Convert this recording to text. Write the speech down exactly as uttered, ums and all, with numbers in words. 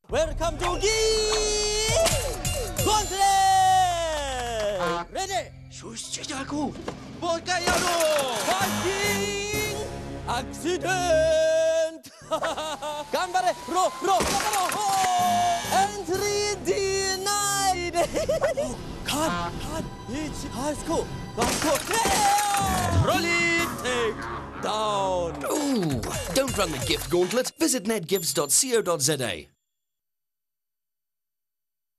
Welcome to Gift Gauntlet! Ready? Shush, aku. Bolkai Yano! Fighting! Accident! Gambare! Ro! Ro! Gambaro! Entry denied! Khan! Khan! Each Hasko! Hasko! Rolly take down! Ooh, don't run the gift gauntlet. Visit netgifts dot co dot za.